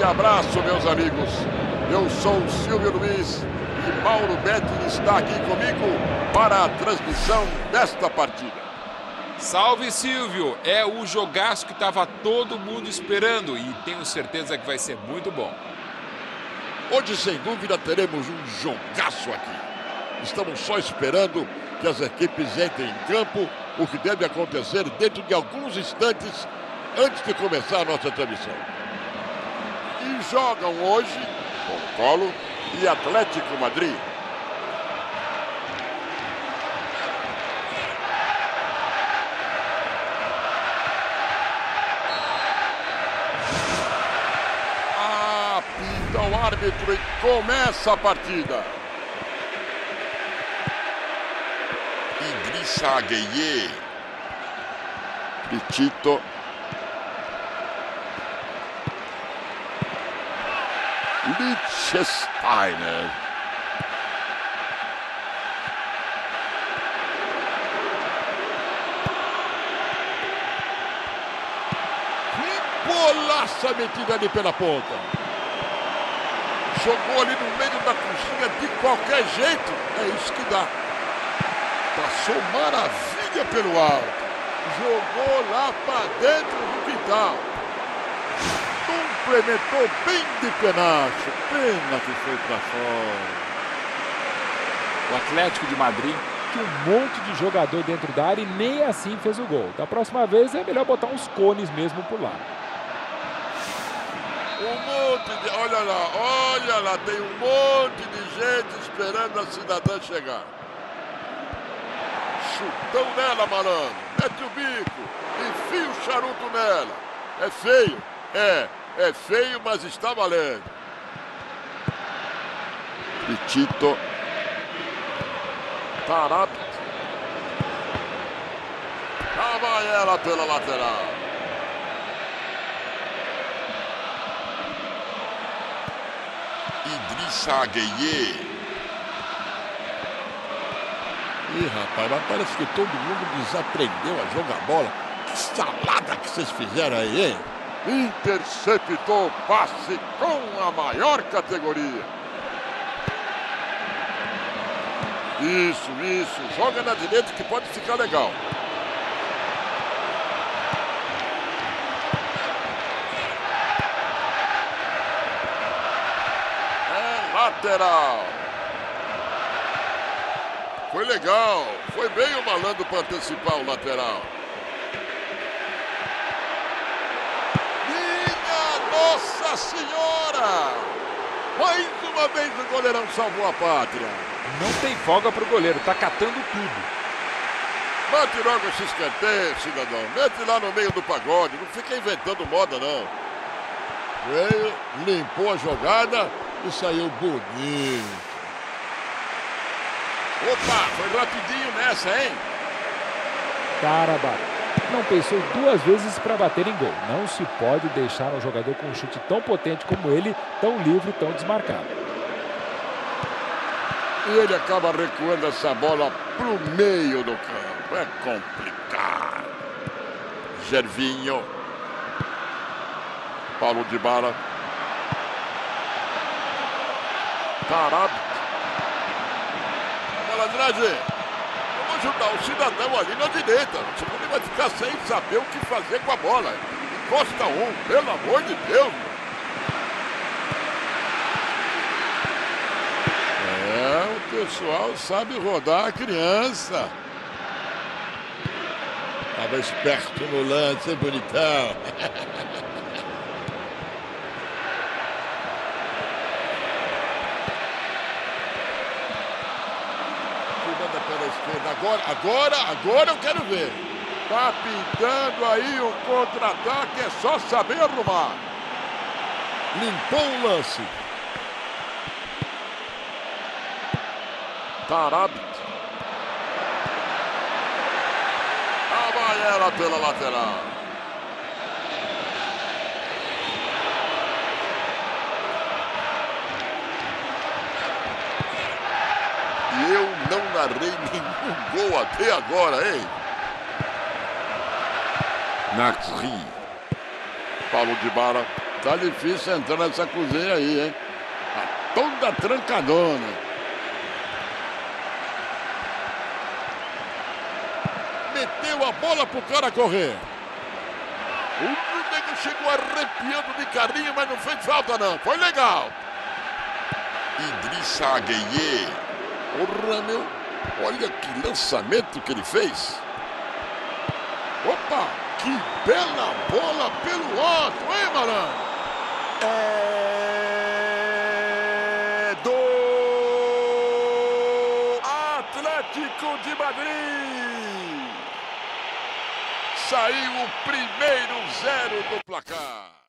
abraço, meus amigos. Eu sou o Silvio Luiz e Mauro Betti está aqui comigo para a transmissão desta partida. Salve, Silvio! É o jogaço que estava todo mundo esperando e tenho certeza que vai ser muito bom. Hoje, sem dúvida, teremos um jogaço aqui. Estamos só esperando que as equipes entrem em campo, o que deve acontecer dentro de alguns instantes antes de começar a nossa transmissão. E jogam hoje Colo-Colo e Atlético Madrid. Apita o árbitro e começa a partida. Idrissa Gueye. Pichito. Lichtsteiner. Que bolaça metida ali pela ponta. Jogou ali no meio da cozinha de qualquer jeito. É isso que dá. Passou maravilha pelo alto. Jogou lá para dentro do quintal. Complementou bem de penacho. Pena que foi para fora. O Atlético de Madrid tinha um monte de jogador dentro da área e nem assim fez o gol. Da próxima vez é melhor botar uns cones mesmo por lá. Olha lá, tem um monte de gente esperando a cidadã chegar. Chutão nela, malandro. Mete o bico, enfia o charuto nela. É feio? É feio, mas está valendo. Pichito. Tarap. Lá vai ela pela lateral. Idrissa Gueye. Ih, rapaz, mas parece que todo mundo desaprendeu a jogar bola. Que salada que vocês fizeram aí, hein? Interceptou o passe com a maior categoria. Isso. Joga na direita que pode ficar legal. É lateral. Foi legal. Foi bem o malandro para antecipar o lateral. Nossa Senhora! Mais uma vez o goleirão salvou a pátria. Não tem folga pro goleiro, tá catando tudo. Bate logo esse escanteio, cidadão. Mete lá no meio do pagode. Não fica inventando moda, não. Veio, limpou a jogada e saiu bonito. Opa, foi rapidinho nessa, hein? Caramba, não pensou duas vezes para bater em gol. Não se pode deixar um jogador com um chute tão potente como ele, tão livre, tão desmarcado. E ele acaba recuando essa bola pro meio do campo. É complicado. Gervinho. Paulo Dybala. Tarap. Malandragem. Vamos ajudar o cidadão ali na direita. Senão ele vai ficar sem saber o que fazer com a bola. Encosta um, pelo amor de Deus. O pessoal sabe rodar a criança. Tava esperto no lance, hein, bonitão. Manda pela esquerda. Agora eu quero ver. Tá pintando aí o contra-ataque, é só saber arrumar. Limpou o lance. Tarap. Vai ela pela lateral. E eu não narrei nenhum gol até agora, hein? Naxri. Paulo Dybala. tá difícil entrar nessa cozinha aí, hein? Tá toda trancadona. Meteu a bola pro cara correr. O nego chegou arrepiando de carrinho, mas não fez falta não. Foi legal. Idrissa Gueye. Porra, meu. Olha que lançamento que ele fez. Opa, que bela bola pelo alto, hein, Malandro? É do Atlético de Madrid. Saiu o primeiro 0 do placar.